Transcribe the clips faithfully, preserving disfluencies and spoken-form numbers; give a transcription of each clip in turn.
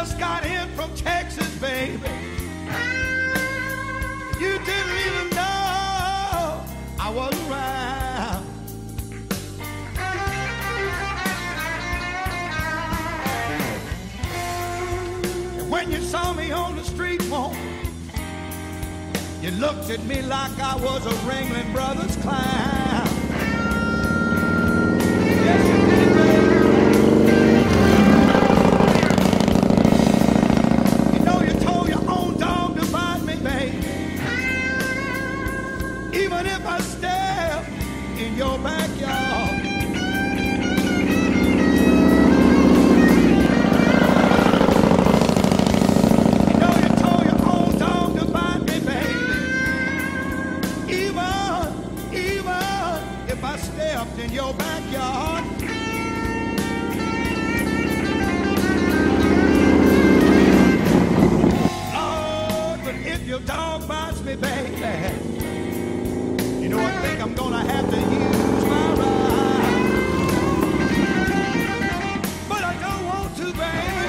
just got in from Texas, baby. You didn't even know I was around. And when you saw me on the street, woman, you looked at me like I was a Ringling Brothers clown. Yes, you did, baby. You know you told your own dog to bite me, baby. Even if I step in your backyard. You know you told your own dog to bite me, baby. Even, even if I stepped in your backyard. Lord, but if your dog bites me, baby, you know, I think I'm gonna have to use my ride. But I don't want to, baby.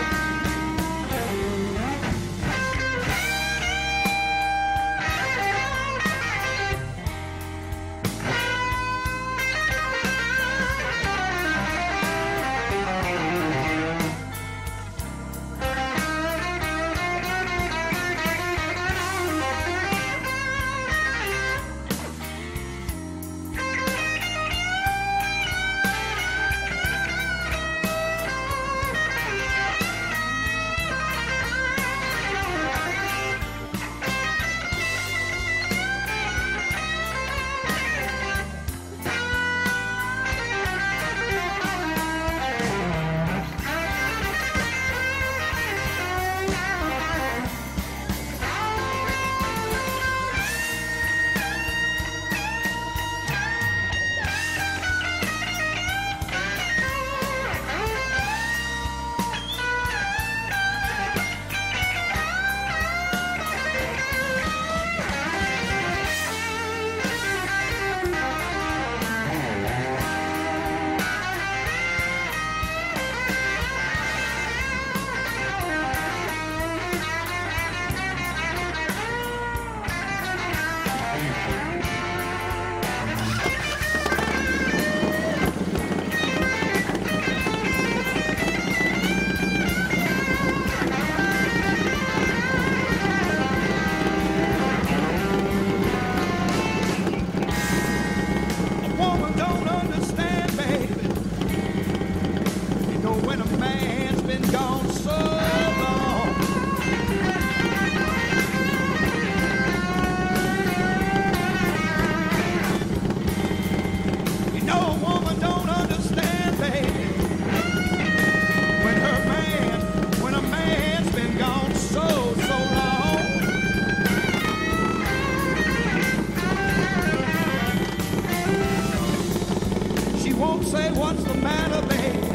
Say what's the matter, baby,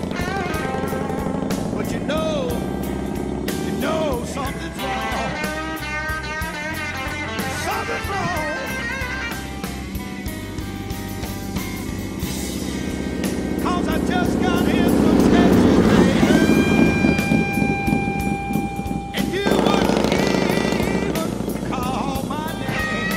but you know, you know something's wrong. Something's wrong. Cause I just got in from Texas, baby, and you wouldn't even call my name.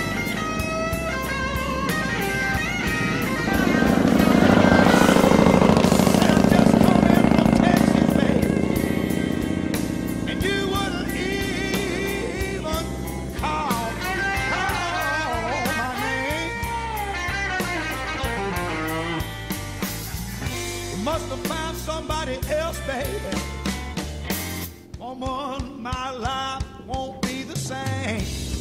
Must have found somebody else, baby. Woman, my life won't be the same.